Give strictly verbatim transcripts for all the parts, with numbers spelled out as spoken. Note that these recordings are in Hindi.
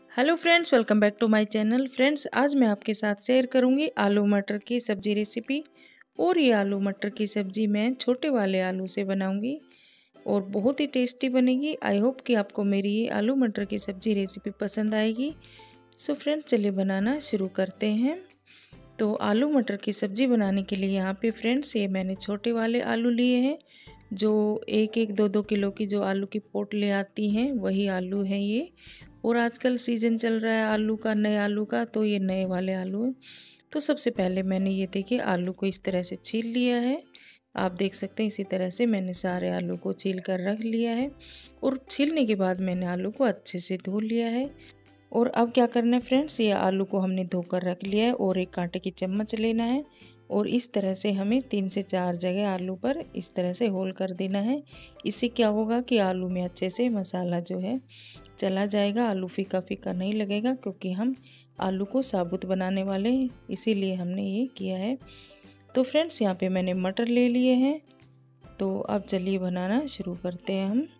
Hello friends, welcome back to my channel. Friends, आज मैं आपके साथ शेयर करूंगी आलू मटर की सब्जी रेसिपी। और ये आलू मटर की सब्जी मैं छोटे वाले आलू से बनाऊंगी और बहुत ही टेस्टी बनेगी। आई होप कि आपको मेरी ये आलू मटर की सब्जी रेसिपी पसंद आएगी। सो फ्रेंड्स, चलिए बनाना शुरू करते हैं। तो आलू मटर की सब्जी बनाने के लिए यहाँ पे फ्रेंड्स ये मैंने छोटे वाले आलू लिए हैं, जो एक एक दो दो किलो की जो आलू की पोट ले आती हैं वही आलू हैं ये। और आजकल सीज़न चल रहा है आलू का, नए आलू का, तो ये नए वाले आलू हैं। तो सबसे पहले मैंने ये देखिए आलू को इस तरह से छील लिया है। आप देख सकते हैं इसी तरह से मैंने सारे आलू को छील कर रख लिया है। और छीलने के बाद मैंने आलू को अच्छे से धो लिया है। और अब क्या करना है फ्रेंड्स, ये आलू को हमने धोकर रख लिया है और एक कांटे की चम्मच लेना है और इस तरह से हमें तीन से चार जगह आलू पर इस तरह से होल कर देना है। इससे क्या होगा कि आलू में अच्छे से मसाला जो है चला जाएगा, आलू फीका फीका नहीं लगेगा, क्योंकि हम आलू को साबुत बनाने वाले हैं, इसीलिए हमने ये किया है। तो फ्रेंड्स, यहाँ पे मैंने मटर ले लिए हैं। तो अब चलिए बनाना शुरू करते हैं हम।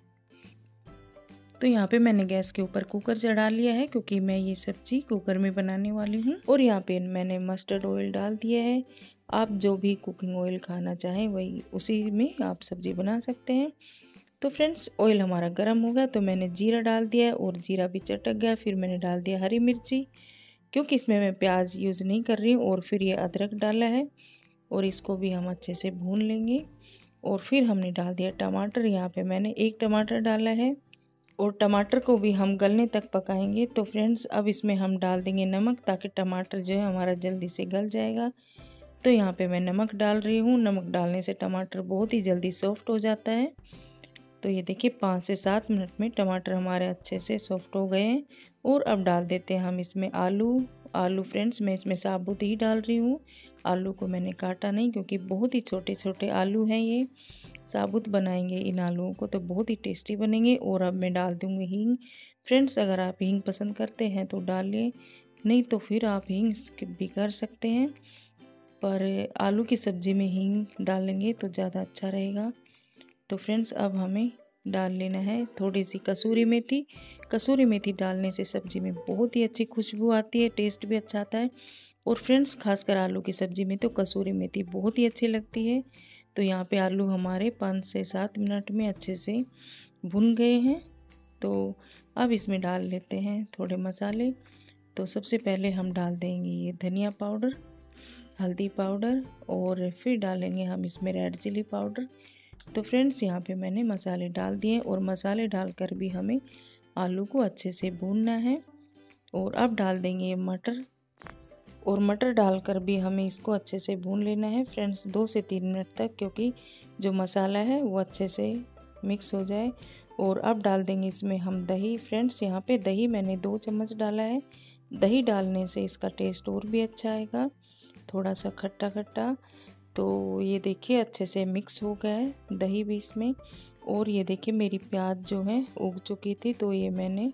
तो यहाँ पे मैंने गैस के ऊपर कुकर चढ़ा लिया है, क्योंकि मैं ये सब्जी कुकर में बनाने वाली हूँ। और यहाँ पे मैंने मस्टर्ड ऑयल डाल दिया है। आप जो भी कुकिंग ऑयल खाना चाहें वही उसी में आप सब्जी बना सकते हैं। तो फ्रेंड्स, ऑयल हमारा गर्म हो गया तो मैंने जीरा डाल दिया है और जीरा भी चटक गया। फिर मैंने डाल दिया हरी मिर्ची, क्योंकि इसमें मैं प्याज यूज़ नहीं कर रही हूँ। और फिर ये अदरक डाला है और इसको भी हम अच्छे से भून लेंगे। और फिर हमने डाल दिया टमाटर। यहाँ पे मैंने एक टमाटर डाला है और टमाटर को भी हम गलने तक पकाएंगे। तो फ्रेंड्स, अब इसमें हम डाल देंगे नमक, ताकि टमाटर जो है हमारा जल्दी से गल जाएगा। तो यहाँ पे मैं नमक डाल रही हूँ। नमक डालने से टमाटर बहुत ही जल्दी सॉफ्ट हो जाता है। तो ये देखिए पाँच से सात मिनट में टमाटर हमारे अच्छे से सॉफ्ट हो गए हैं। और अब डाल देते हैं हम इसमें आलू। आलू फ्रेंड्स, मैं इसमें साबुत ही डाल रही हूँ, आलू को मैंने काटा नहीं, क्योंकि बहुत ही छोटे छोटे आलू हैं ये। साबुत बनाएंगे इन आलूओं को तो बहुत ही टेस्टी बनेंगे। और अब मैं डाल दूँगी हींग। फ्रेंड्स, अगर आप हींग पसंद करते हैं तो डालिए, नहीं तो फिर आप हींग स्किप भी कर सकते हैं। पर आलू की सब्ज़ी में हींग डालेंगे तो ज़्यादा अच्छा रहेगा। तो फ्रेंड्स, अब हमें डाल लेना है थोड़ी सी कसूरी मेथी। कसूरी मेथी डालने से सब्ज़ी में बहुत ही अच्छी खुशबू आती है, टेस्ट भी अच्छा आता है। और फ्रेंड्स, खासकर आलू की सब्ज़ी में तो कसूरी मेथी बहुत ही अच्छी लगती है। तो यहाँ पे आलू हमारे पाँच से सात मिनट में अच्छे से भुन गए हैं। तो अब इसमें डाल लेते हैं थोड़े मसाले। तो सबसे पहले हम डाल देंगे ये धनिया पाउडर, हल्दी पाउडर, और फिर डालेंगे हम इसमें रेड चिली पाउडर। तो फ्रेंड्स, यहाँ पे मैंने मसाले डाल दिए और मसाले डालकर भी हमें आलू को अच्छे से भूनना है। और अब डाल देंगे मटर, और मटर डालकर भी हमें इसको अच्छे से भून लेना है फ्रेंड्स, दो से तीन मिनट तक, क्योंकि जो मसाला है वो अच्छे से मिक्स हो जाए। और अब डाल देंगे इसमें हम दही। फ्रेंड्स, यहाँ पे दही मैंने दो चम्मच डाला है। दही डालने से इसका टेस्ट और भी अच्छा आएगा, थोड़ा सा खट्टा खट्टा। तो ये देखिए अच्छे से मिक्स हो गया है दही भी इसमें। और ये देखिए मेरी प्याज जो है उग चुकी थी, तो ये मैंने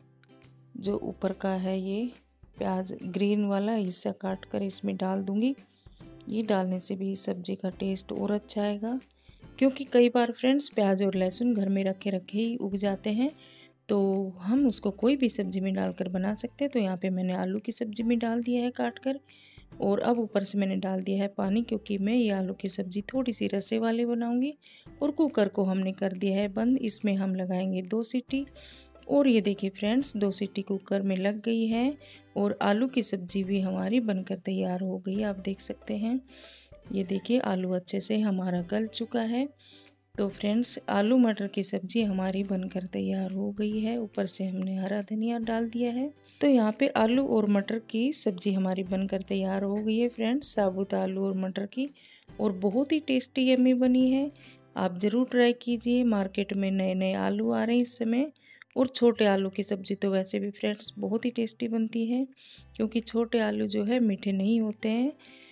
जो ऊपर का है ये प्याज ग्रीन वाला हिस्सा काट कर इसमें डाल दूंगी। ये डालने से भी सब्जी का टेस्ट और अच्छा आएगा, क्योंकि कई बार फ्रेंड्स प्याज और लहसुन घर में रखे रखे ही उग जाते हैं, तो हम उसको कोई भी सब्ज़ी में डालकर बना सकते हैं। तो यहाँ पे मैंने आलू की सब्ज़ी में डाल दिया है काट कर। और अब ऊपर से मैंने डाल दिया है पानी, क्योंकि मैं ये आलू की सब्ज़ी थोड़ी सी रसे वाले बनाऊंगी। और कुकर को हमने कर दिया है बंद। इसमें हम लगाएंगे दो सीटी। और ये देखिए फ्रेंड्स, दो सीटी कुकर में लग गई है और आलू की सब्ज़ी भी हमारी बनकर तैयार हो गई, आप देख सकते हैं। ये देखिए आलू अच्छे से हमारा गल चुका है। तो फ्रेंड्स, आलू मटर की सब्ज़ी हमारी बनकर तैयार हो गई है। ऊपर से हमने हरा धनिया डाल दिया है। तो यहाँ पे आलू और मटर की सब्ज़ी हमारी बनकर तैयार हो गई है फ्रेंड्स, साबुत आलू और मटर की, और बहुत ही टेस्टी यम्मी बनी है। आप ज़रूर ट्राई कीजिए। मार्केट में नए नए आलू आ रहे हैं इस समय, और छोटे आलू की सब्ज़ी तो वैसे भी फ्रेंड्स बहुत ही टेस्टी बनती है, क्योंकि छोटे आलू जो है मीठे नहीं होते हैं।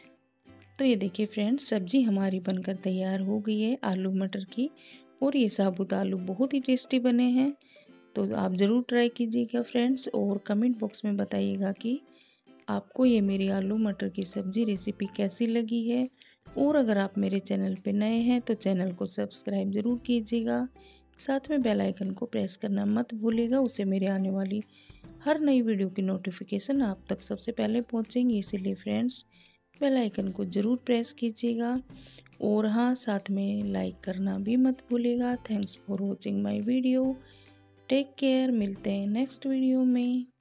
तो ये देखिए फ्रेंड्स, सब्ज़ी हमारी बनकर तैयार हो गई है आलू मटर की, और ये साबुत आलू बहुत ही टेस्टी बने हैं। तो आप ज़रूर ट्राई कीजिएगा फ्रेंड्स, और कमेंट बॉक्स में बताइएगा कि आपको ये मेरी आलू मटर की सब्ज़ी रेसिपी कैसी लगी है। और अगर आप मेरे चैनल पे नए हैं तो चैनल को सब्सक्राइब ज़रूर कीजिएगा, साथ में बेल आइकन को प्रेस करना मत भूलिएगा, उससे मेरे आने वाली हर नई वीडियो की नोटिफिकेशन आप तक सबसे पहले पहुंचेंगी। इसीलिए फ्रेंड्स बेल आइकन को ज़रूर प्रेस कीजिएगा और हाँ, साथ में लाइक करना भी मत भूलिएगा। Thanks for watching my video. Take care. मिलते हैं नेक्स्ट वीडियो में।